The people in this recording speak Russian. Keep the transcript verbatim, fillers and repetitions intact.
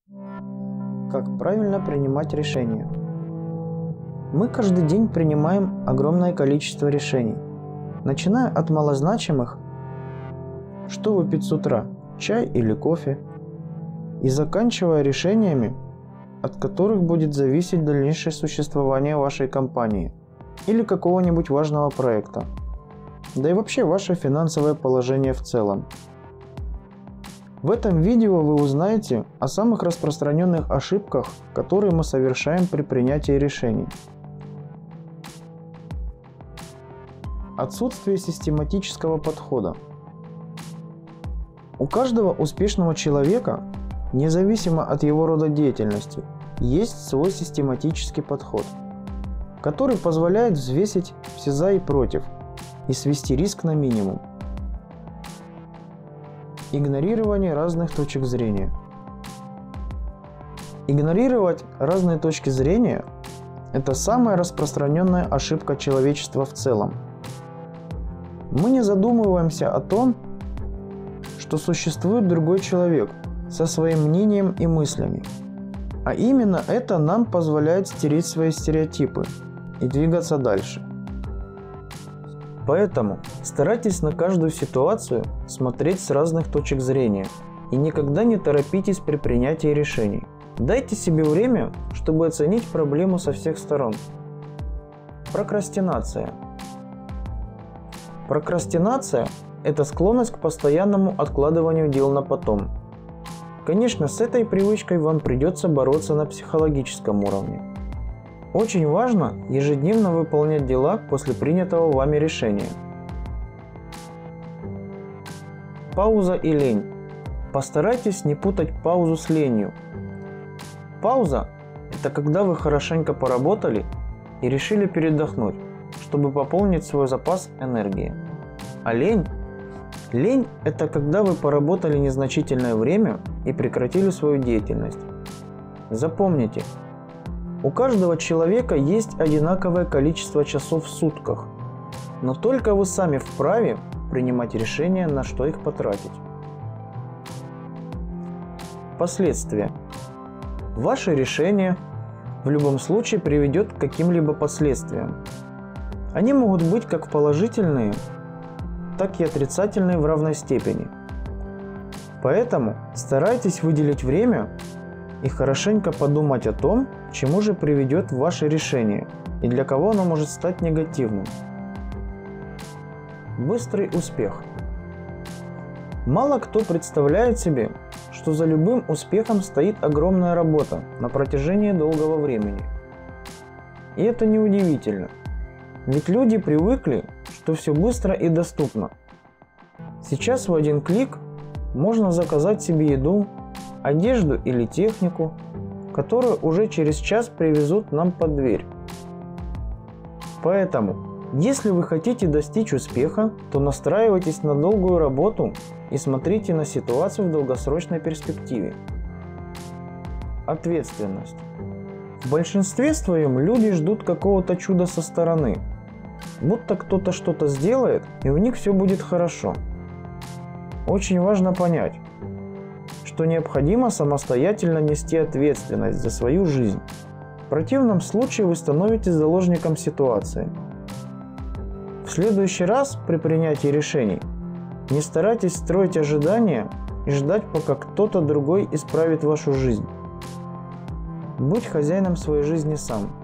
Как правильно принимать решения? Мы каждый день принимаем огромное количество решений, начиная от малозначимых, что выпить с утра, чай или кофе, и заканчивая решениями, от которых будет зависеть дальнейшее существование вашей компании или какого-нибудь важного проекта, да и вообще ваше финансовое положение в целом. В этом видео вы узнаете о самых распространенных ошибках, которые мы совершаем при принятии решений. Отсутствие систематического подхода. У каждого успешного человека, независимо от его рода деятельности, есть свой систематический подход, который позволяет взвесить все за и против и свести риск на минимум. Игнорирование разных точек зрения. Игнорировать разные точки зрения – это самая распространенная ошибка человечества в целом. Мы не задумываемся о том, что существует другой человек со своим мнением и мыслями. А именно это нам позволяет стереть свои стереотипы и двигаться дальше. Поэтому старайтесь на каждую ситуацию смотреть с разных точек зрения и никогда не торопитесь при принятии решений. Дайте себе время, чтобы оценить проблему со всех сторон. Прокрастинация. Прокрастинация – это склонность к постоянному откладыванию дел на потом. Конечно, с этой привычкой вам придется бороться на психологическом уровне. Очень важно ежедневно выполнять дела после принятого вами решения. Пауза и лень. Постарайтесь не путать паузу с ленью. Пауза – это когда вы хорошенько поработали и решили передохнуть, чтобы пополнить свой запас энергии. А лень? Лень – это когда вы поработали незначительное время и прекратили свою деятельность. Запомните, у каждого человека есть одинаковое количество часов в сутках, но только вы сами вправе принимать решение, на что их потратить. Последствия. Ваше решение в любом случае приведет к каким-либо последствиям. Они могут быть как положительные, так и отрицательные в равной степени. Поэтому старайтесь выделить время и хорошенько подумать о том, к чему же приведет ваше решение и для кого оно может стать негативным. Быстрый успех. Мало кто представляет себе, что за любым успехом стоит огромная работа на протяжении долгого времени. И это неудивительно, ведь люди привыкли, что все быстро и доступно. Сейчас в один клик можно заказать себе еду, одежду или технику, которую уже через час привезут нам под дверь. Поэтому, если вы хотите достичь успеха, то настраивайтесь на долгую работу и смотрите на ситуацию в долгосрочной перспективе. Ответственность. В большинстве своем люди ждут какого-то чуда со стороны, будто кто-то что-то сделает и у них все будет хорошо. Очень важно понять, что необходимо самостоятельно нести ответственность за свою жизнь. В противном случае вы становитесь заложником ситуации. В следующий раз при принятии решений не старайтесь строить ожидания и ждать, пока кто-то другой исправит вашу жизнь. Будь хозяином своей жизни сам.